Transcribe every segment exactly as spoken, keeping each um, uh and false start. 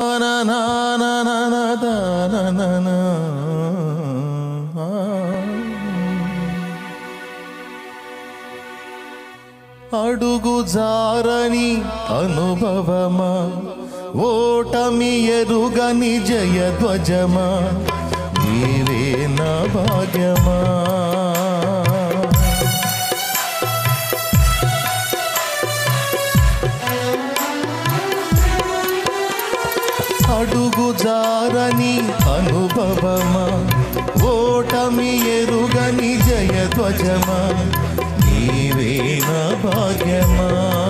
అడుగు జారని అనుభవమా, ఓటమి ఎరుగని జయధ్వజమా, నీవే నా భాగ్యమా. అడుగు జారని అనుభవమా, ఓటమి ఎరుగని జయధ్వజమా, నీవే నా భాగ్యమా.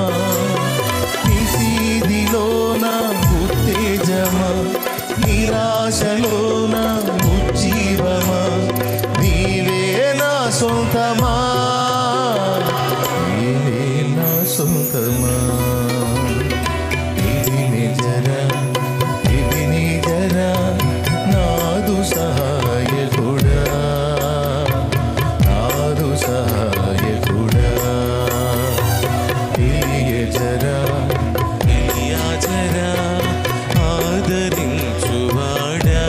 నిశీదిలోన ఉత్తేజమా, నిరాశలోన ఉజ్జీవమా, నీవే నా సొంతమా, నీవే నా సొంతమా. ఇది నిజరా ఇది నిజరా నాదు సహాయకుడా, నాదు సహాయకుడా. జరా జరా ఆదరించువాడా,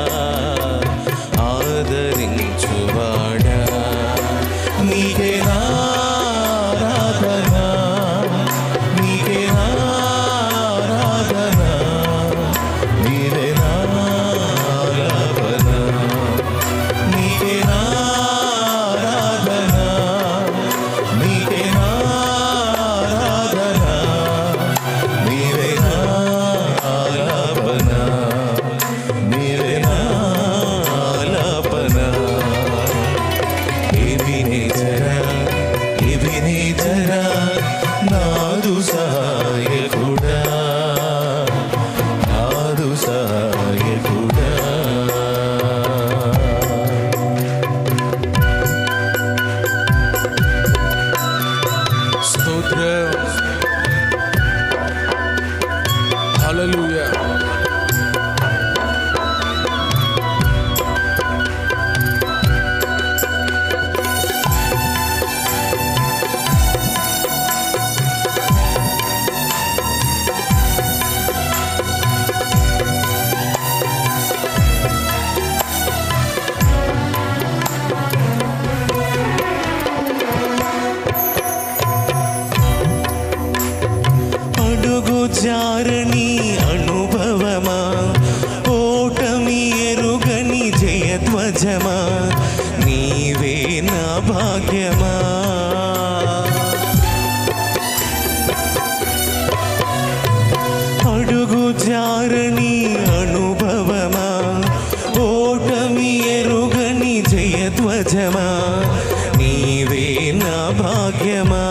ఆదరించువాడా. నీకే ఆరాధన, నీకే ఆరాధన, నీవే నా ఆలాపన. నీకే ఆరాధన, నీకే ఆరాధన, నీవే నా ఆలాపన, నీవే నా ఆలాపన. ఎబినేజరా ఎబినేజరా నాదు సహాయకుడా, నాదు సహాయకుడా. స్తోత్రం, హల్లెలూయా. అడుగు జారని అనుభవమా, ఓటమి ఎరుగని జయధ్వజమా, నీవే నా భాగ్యమా. అడుగు జారని అనుభవమా, ఓటమి ఎరుగని జయధ్వజమా, నీవే నా భాగ్యమా.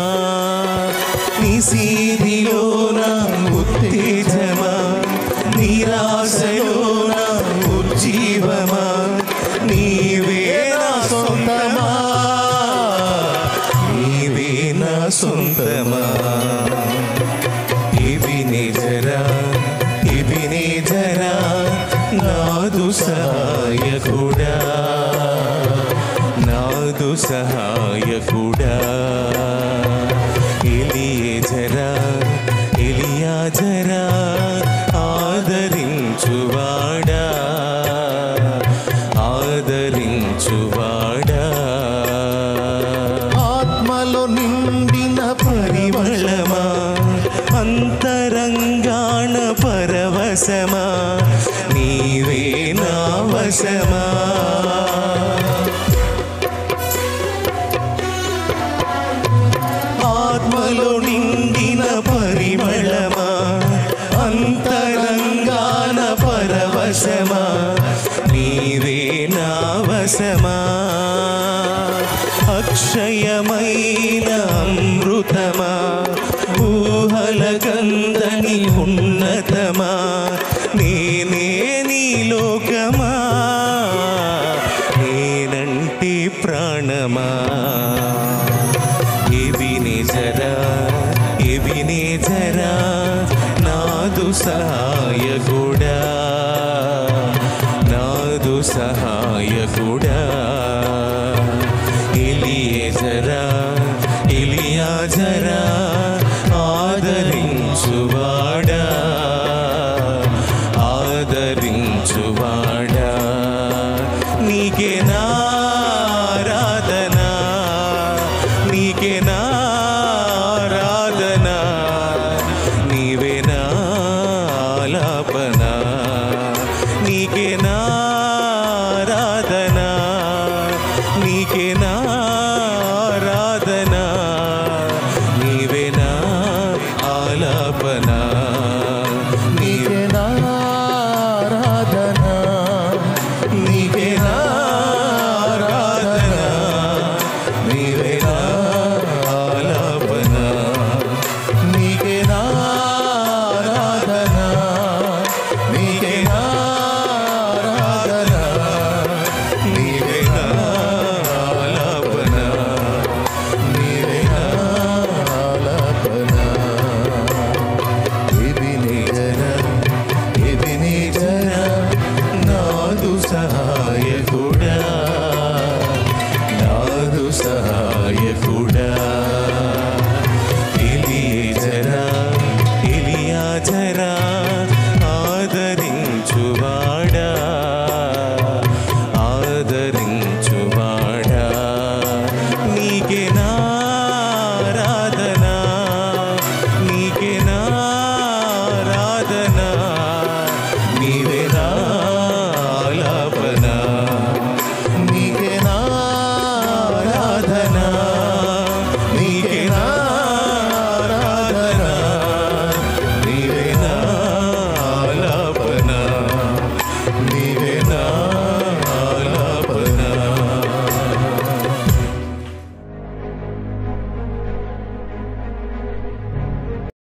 నిశీదిలోన ఉత్తేజమా, నిరాశలోన ఉజ్జీవమా, నీవే నా సొంతమా, నీవే నా సొంతమా. ఎబినేజరా ఎబినేజరా నాదు సహాయకుడా, నాదు సహాయకుడా. ఎలియేజరా ఎలియాజరా ఆదరించువాడా, ఆదరించువాడా. ఆత్మలో నిండిన పరిమళమా, అంతరంగాణ పరవశమా, నీవే నా వశమా. ఆత్మలో నిండిన పరిమళమా, అంతరంగాన పరవశమా, నీవే నా వశమా. అక్షయమైన అమృతమా, ఊహల కందని ఉన్నతమా, నేనే నీ లోకమా, నేనంటే ప్రాణమా. ఎబినేజరా ఎబినేజరా నాదు సహాయకుడా, నాదు సహాయకుడా. ఎలియేజరా ఎలియాజరా ఆదరించువాడా, క్షమాపణ